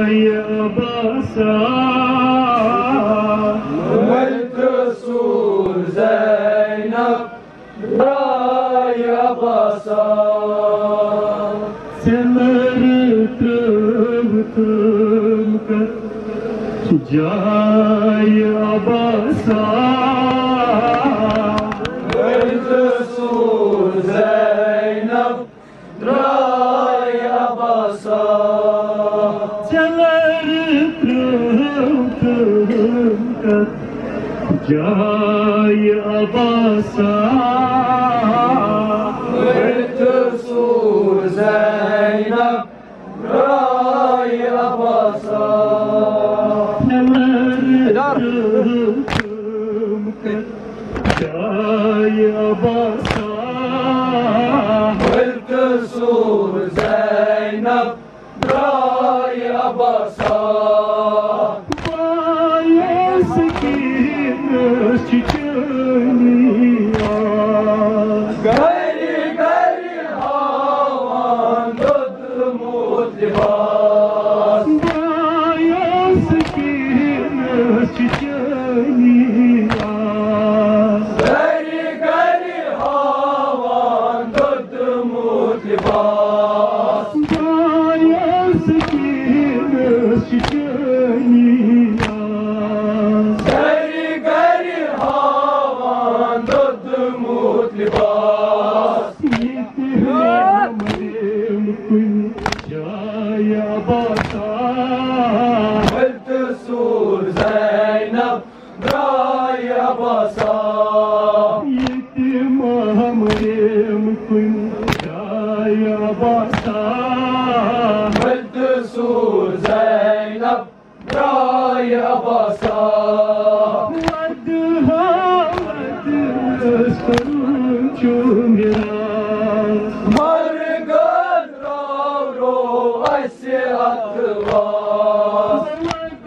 Jaya Basa Melt Sur Zeynep Raya Basa Semer tım kar Jaya Basa Melt Sur Zeynep Raya Basa Semer tım kar Jaya Basa Melt Sur Zeynep Raya Basa Jaya Basa Melt Sur Zeynep Raya Basa Bayezgin çiçeğini Gayri gayri havan döndü mutlibas Bayezgin çiçeğini Gayri gayri havan döndü mutlibas Bayezgin çiçeğini Gayri gayri havan döndü mutlibas Jaya Basa Melt Sur Zeynep Raya Basa Yetim hamrem kun Jaya Basa Melt Sur Zeynep Raya Basa Vadha sarun chumira Margan Ravro Aysi Atlas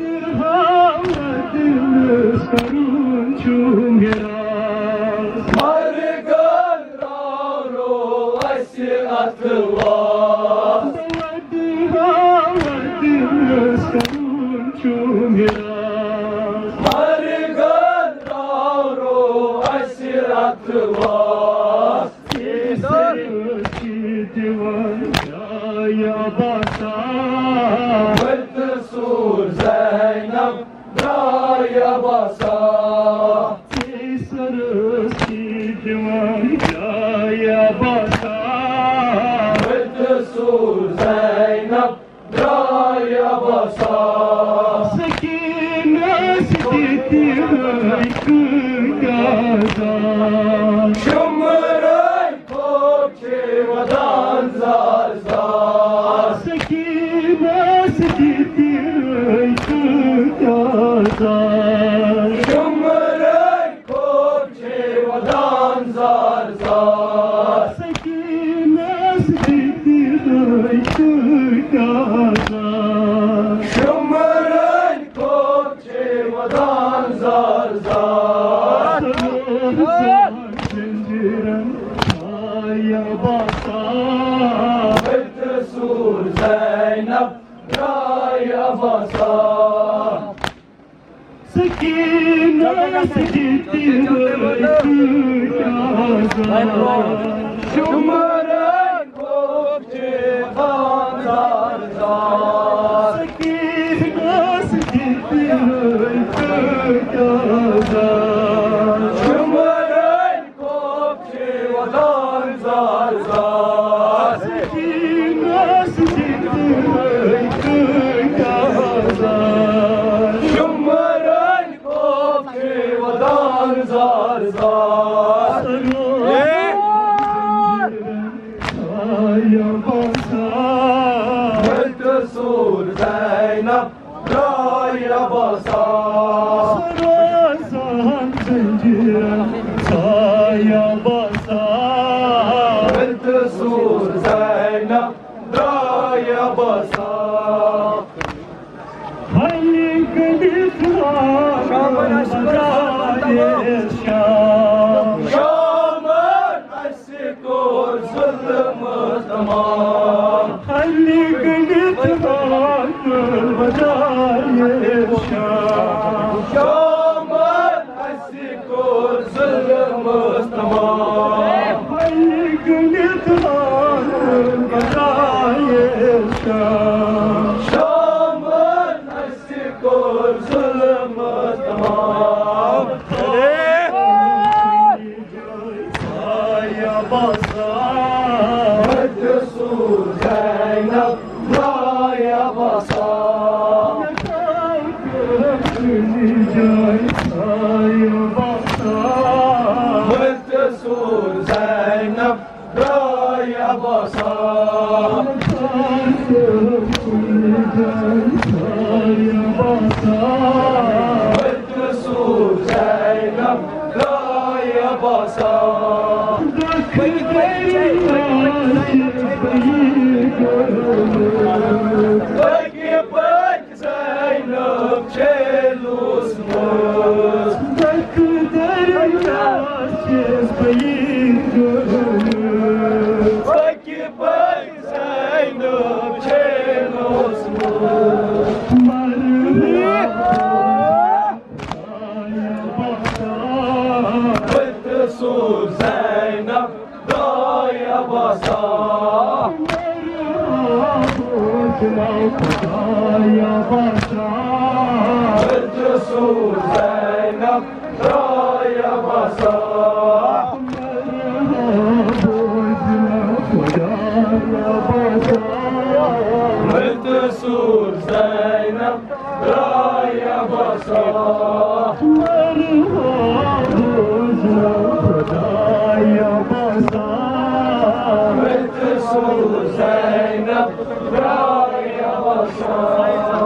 Vadha sarun chumira Margan Ravro Aysi Atlas sarun chumira Margan Ravro Aysi Atlas Jaya Basa Melt Sur Zeynep Raya Basa Jaya Basa Melt Sur Zeynep Raya Basa Sakine siditi gaza Şumray Kopçevadan zar zar Sakine siditi gaza Şumray Kopçevadan zar zar Sakine siditi gaza Şumray Kopçevadan zar zar Jaya Basa Melt Sur Zeynep Raya Basa Sakine siditi gaza Şumray Kopçevadan zar zar Sakine siditi gaza Şumray Kopçevadan zar zar Şumray Kopçevadan zar zar Melt Sur Zeynep Raya Basa Melt Sur Zeynep Raya Basa Şam'ın aşkı zulmü tamam Ali gönül basa. Sur Zeynep Raya basa. Peki pek Zeynep çelusmuz. Peki pek Zeynep çelusmuz. Sur Zeynep Raya basa. Sur Zeynep Raya basa. Sur Zeynep Raya basa. Sur Zeynep Raya basa.